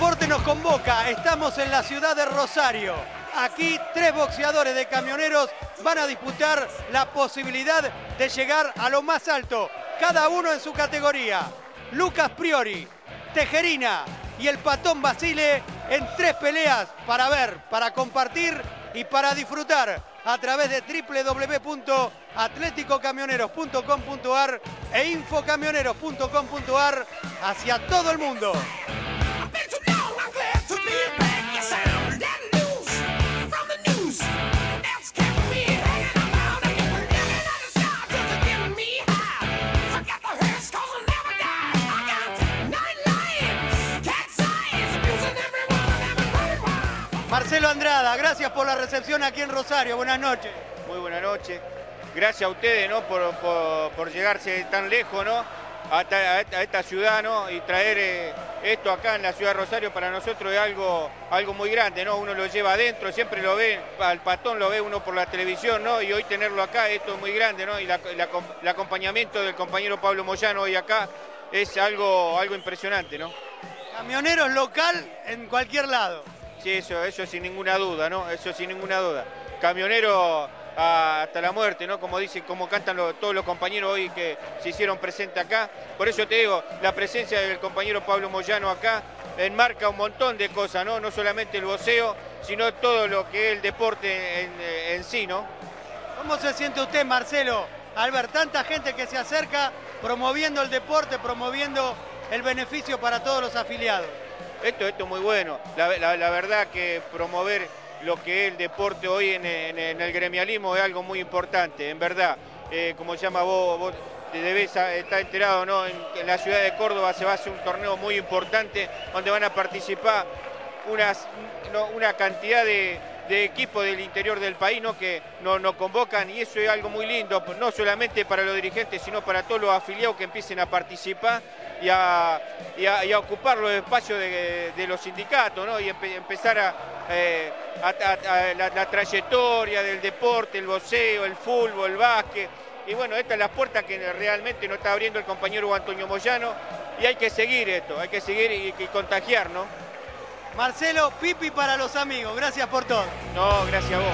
deporte nos convoca, estamos en la ciudad de Rosario. Aquí 3 boxeadores de Camioneros van a disputar la posibilidad de llegar a lo más alto, cada uno en su categoría. Lucas Priori, Tejerina y el Patón Basile en 3 peleas para ver, para compartir y para disfrutar a través de www.atleticocamioneros.com.ar e infocamioneros.com.ar hacia todo el mundo. Marcelo Andrada, gracias por la recepción aquí en Rosario. Buenas noches. Muy buenas noches. Gracias a ustedes, ¿no? por llegarse tan lejos, ¿no? a esta ciudad, ¿no? Y traer esto acá en la ciudad de Rosario para nosotros es algo muy grande, ¿no? Uno lo lleva adentro, siempre lo ve, al Patón lo ve uno por la televisión, ¿no? Y hoy tenerlo acá, esto es muy grande, ¿no? Y el acompañamiento del compañero Pablo Moyano hoy acá es algo impresionante, ¿no? Camioneros local en cualquier lado. Sí, eso sin ninguna duda, ¿no? Eso sin ninguna duda. Camionero hasta la muerte, ¿no? Como dicen, como cantan todos los compañeros hoy que se hicieron presentes acá. Por eso te digo, la presencia del compañero Pablo Moyano acá enmarca un montón de cosas, ¿no? No solamente el boxeo, sino todo lo que es el deporte en sí, ¿no? ¿Cómo se siente usted, Marcelo, al ver tanta gente que se acerca promoviendo el deporte, promoviendo el beneficio para todos los afiliados? Esto es muy bueno. La verdad que promover lo que es el deporte hoy en el gremialismo es algo muy importante, en verdad. Como se llama, vos debés estar enterado, ¿no? En la ciudad de Córdoba se va a hacer un torneo muy importante donde van a participar una cantidad de equipos del interior del país, ¿no? Que nos convocan, y eso es algo muy lindo, no solamente para los dirigentes, sino para todos los afiliados que empiecen a participar y a ocupar los espacios de los sindicatos, ¿no? Y empezar la trayectoria del deporte, el boxeo, el fútbol, el básquet. Y bueno, esta es la puerta que realmente nos está abriendo el compañero Antonio Moyano, y hay que seguir esto, hay que seguir y contagiar, ¿no? Marcelo, pipi para los amigos, gracias por todo. No, gracias a vos.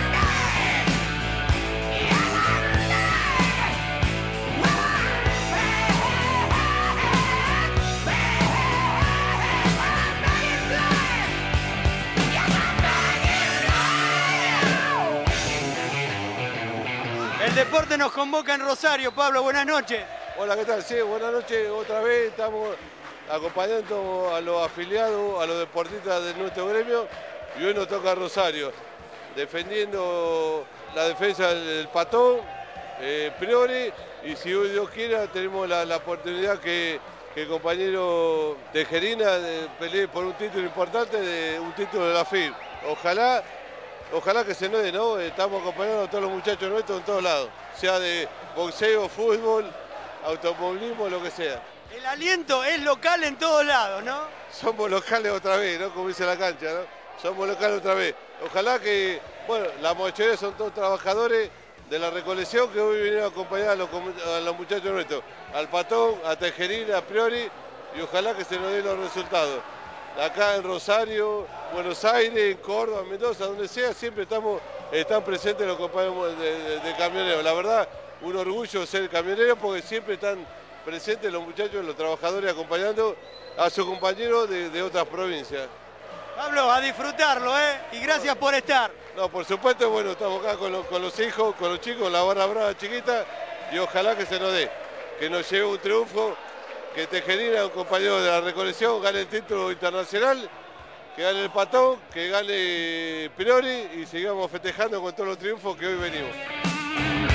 El deporte nos convoca en Rosario. Pablo, buenas noches. Hola, ¿qué tal? Sí, buenas noches. Otra vez estamos acompañando a los afiliados, a los deportistas de nuestro gremio, y hoy nos toca Rosario, defendiendo la defensa del Patón, Priori, y si hoy Dios quiera tenemos la oportunidad que el compañero Tejerina pelee por un título importante, un título de la FIB. Ojalá que se nos dé, ¿no? Estamos acompañando a todos los muchachos nuestros en todos lados, sea de boxeo, fútbol, automovilismo, lo que sea. El aliento es local en todos lados, ¿no? Somos locales otra vez, ¿no? Como dice la cancha, ¿no? Somos locales otra vez. Ojalá que, bueno, la mayoría son todos trabajadores de la recolección que hoy vinieron a acompañar a los muchachos nuestros. Al Patón, a Tejerina, a Priori, y ojalá que se nos den los resultados. Acá en Rosario, Buenos Aires, en Córdoba, Mendoza, donde sea, siempre están presentes los compañeros de camioneros. La verdad, un orgullo ser camionero porque siempre están presentes los muchachos, los trabajadores acompañando a sus compañeros de otras provincias. Pablo, a disfrutarlo, ¿eh? Y gracias por estar. No, por supuesto, bueno, estamos acá con los hijos, con los chicos, la barra brava chiquita, y ojalá que se nos dé, que nos lleve un triunfo, que Tejerina, un compañero de la recolección, gane el título internacional, que gane el Patón, que gane Priori, y sigamos festejando con todos los triunfos que hoy venimos.